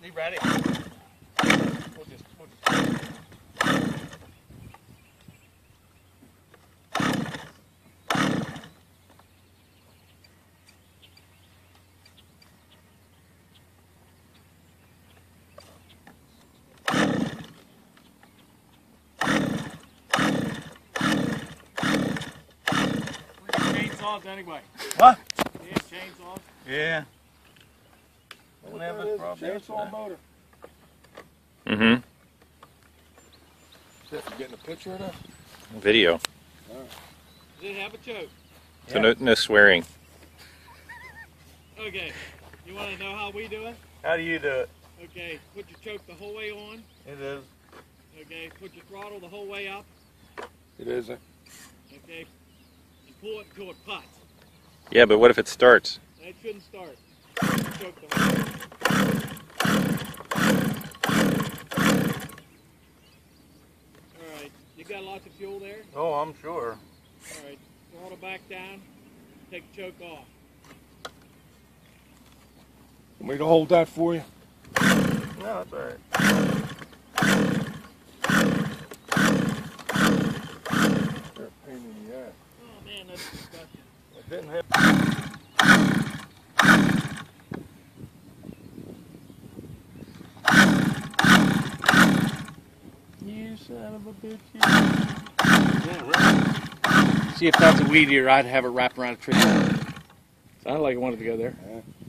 Be ready. We'll just chainsaws anyway. What? Yeah, chainsaws. Yeah. Don't have this problem. Chainsaw motor. Mm-hmm. Is that getting a picture of that? Video. Does it have a choke? So no swearing. Okay. You want to know how we do it? How do you do it? Okay. Put your choke the whole way on. It is. Okay. Put your throttle the whole way up. It isn't. Okay. And pull it until it pots. Yeah, but what if it starts? That shouldn't start. Choke the whole way. All right. You got lots of fuel there? Oh, I'm sure. All right. Throttle back down. Take the choke off. Want me to hold that for you? No, that's all right. They're a pain in the ass. Oh man, that's disgusting. It didn't have. You son of a bitch. Yeah, right. See if that's a weed eater, I'd have it wrapped around a tree. Sounded like it wanted to go there. Yeah.